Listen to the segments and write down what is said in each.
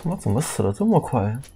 他妈怎么死的这么快啊？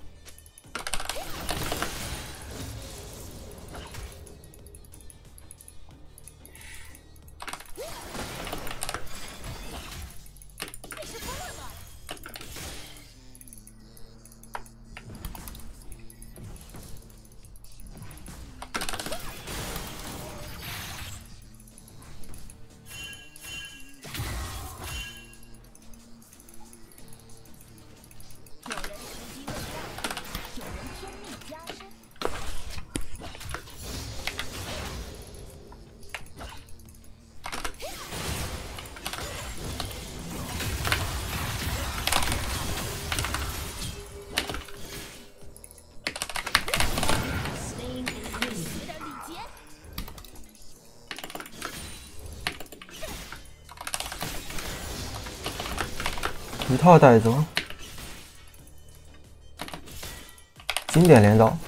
一套带走，经典连招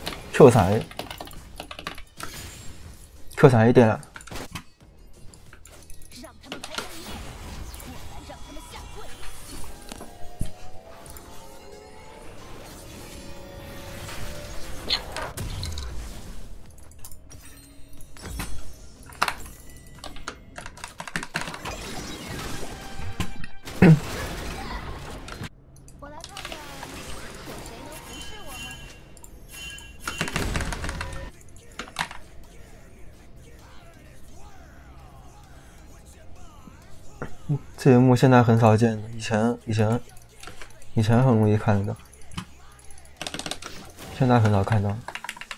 Q3A 点了。 让他们排成一列，我来让他们下跪。我来看看，有谁能服侍我吗？ 这一幕现在很少见的，以前很容易看得到，现在很少看到。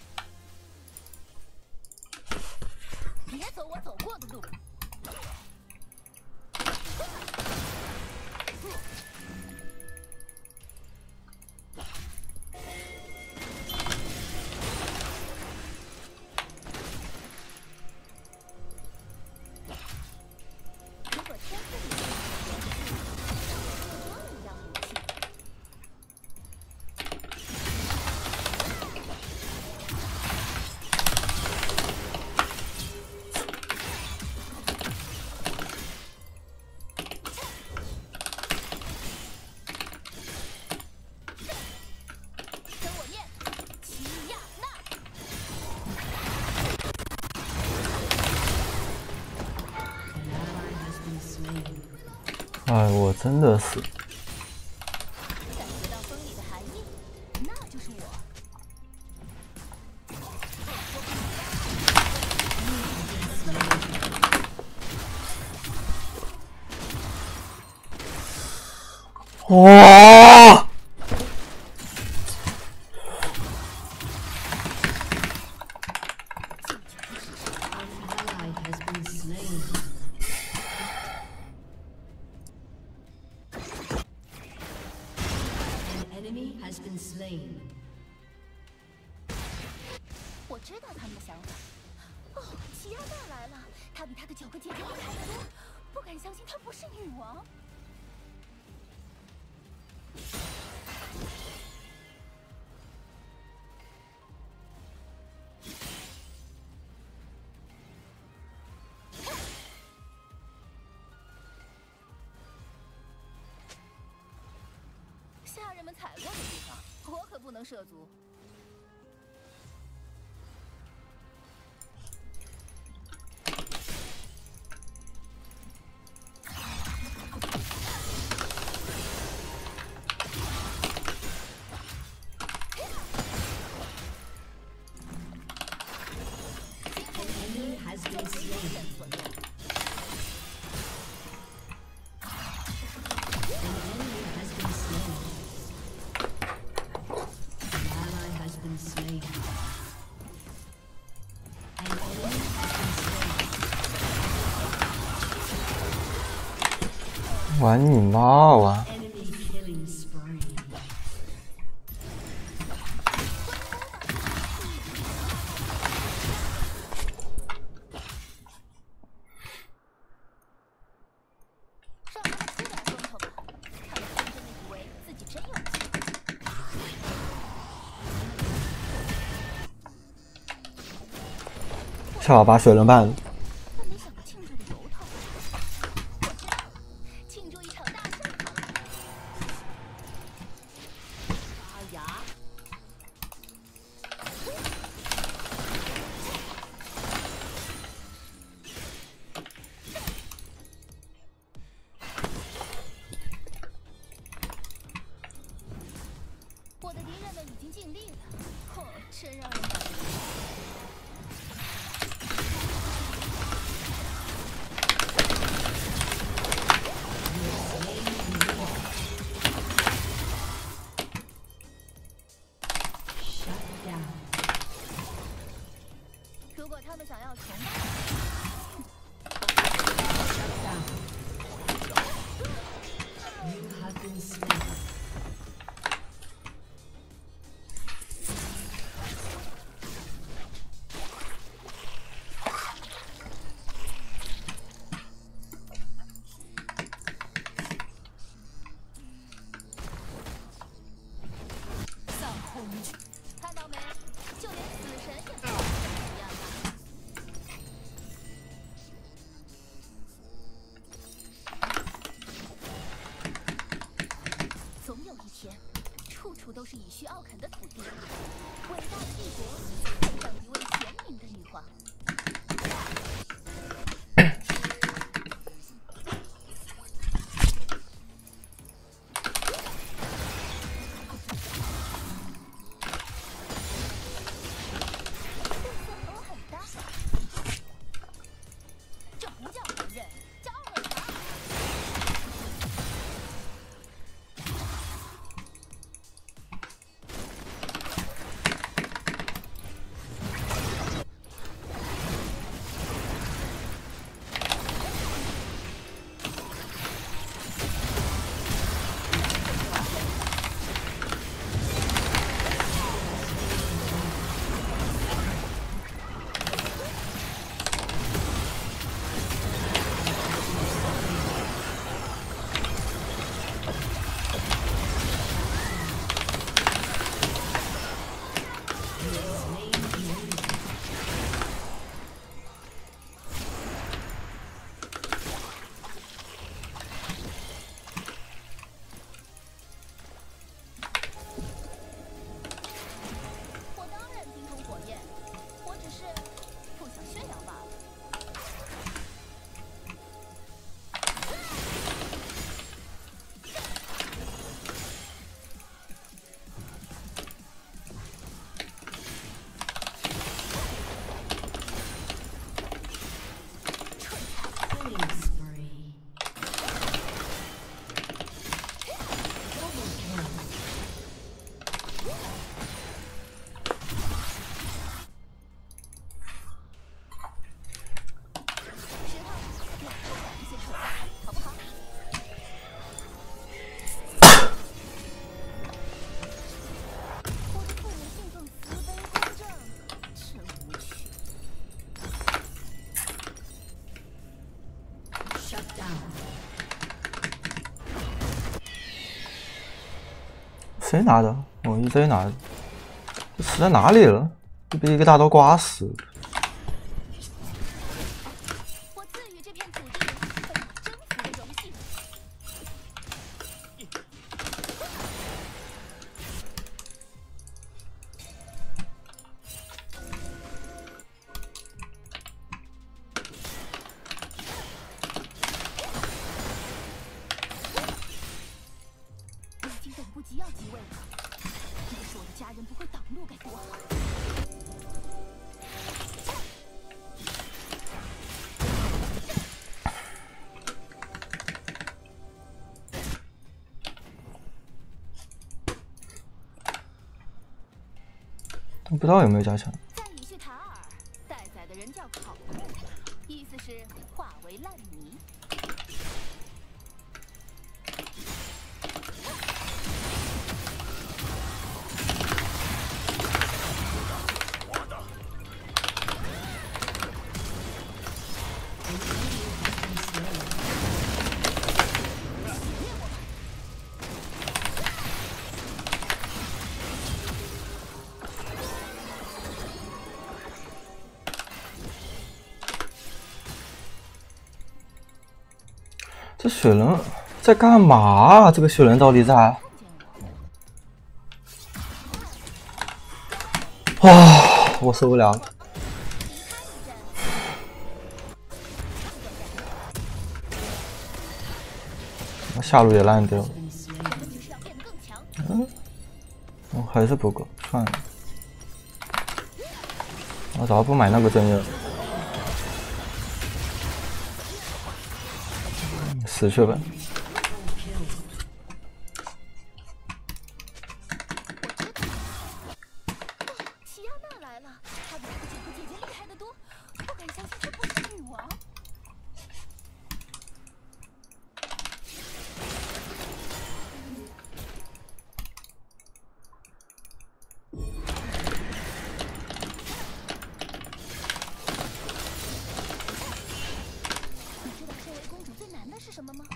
别走我走过的路。如果天赋里光一样武器。跟我念，齐亚娜。 哎，我真的是， 感觉到风里的寒意，那就是我。 哇！ 我知道他们的想法。哦，齐亚娜来了，她比她的9个姐姐厉害得多，不敢相信她不是女王。下人们踩过的地方，我可不能涉足。 玩你妈玩！ 让他们出点风头吧，他们天真的以为自己真有钱。 下把水轮绊了。 但没想到庆祝的由头。我知道了，庆祝一场大胜好了。 我的敌人们已经尽力了，真让人满意。如果他们想要重看到没？就连死神也不一样的。总有一天，处处都是以须傲啃的土地。伟大帝国配上一位贤明的女皇。 谁拿的？我EZ拿的。这死在哪里了？就被一个大刀刮死。 我赐予这片土地被征服的荣幸。我已经等不及要继位了。要是我的家人不会挡路该多好。 不知道有没有加强。 在以绪塔尔，待宰的人叫考木，意思是化为烂泥。 这雪人在干嘛？这个雪人到底在？哇，我受不了了。我下路也烂掉了。 哦，还是不够，算了。我早不买那个针叶了。死去吧。 齐亚娜来了，她比她的九个姐姐厉害得多，不敢相信她不是女王。你知道身为公主最难的是什么吗？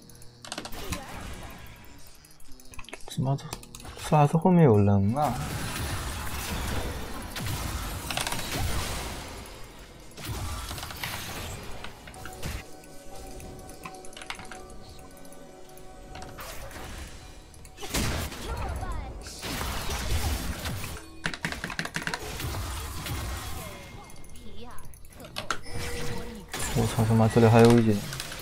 什么？斯拉斯后面有人啊！我操他妈！这里还有一点。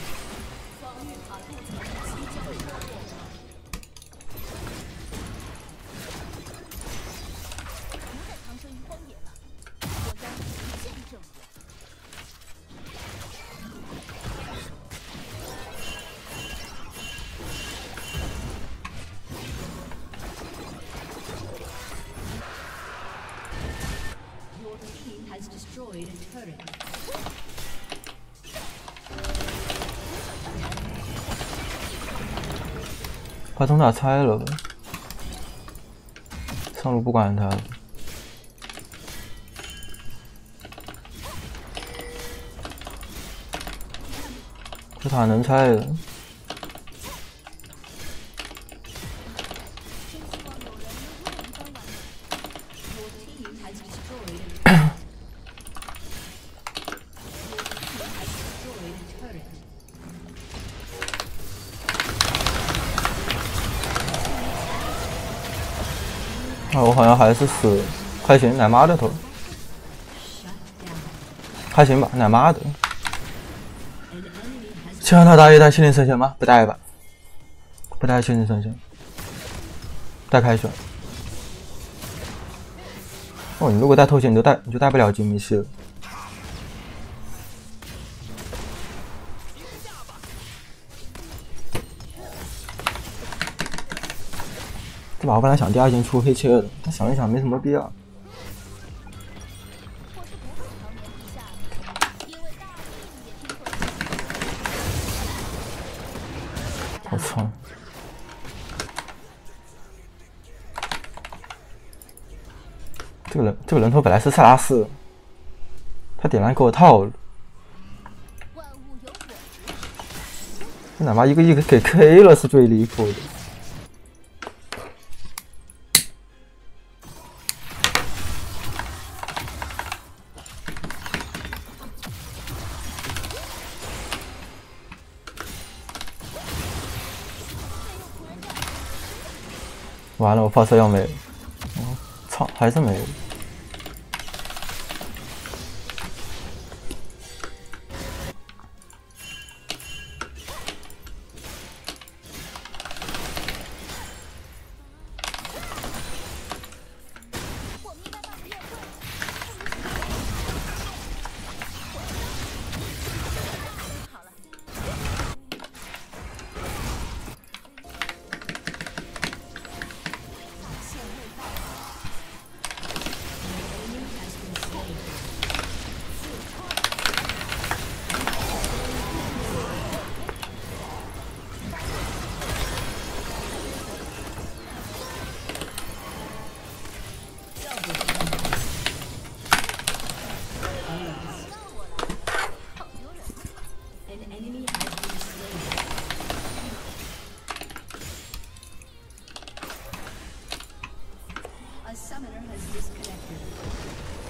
Has destroyed a turret. 把灯塔拆了呗，上路不管他。这塔能拆的。啊，我好像还是死了，还行，奶妈的头，还行吧，奶妈的。希望他打一带心灵神仙吗？不带吧，不带心灵神仙，带开选。哦，你如果带偷袭，你就带不了金米系了。这把我本来想第二件出黑切的，但想一想没什么必要。我操！这个人头本来是塞拉斯，他点燃给我套了。这奶妈一个一个给 K 了，是最离谱的。完了，我发射要没了，我操，还是没了。 A summoner has disconnected.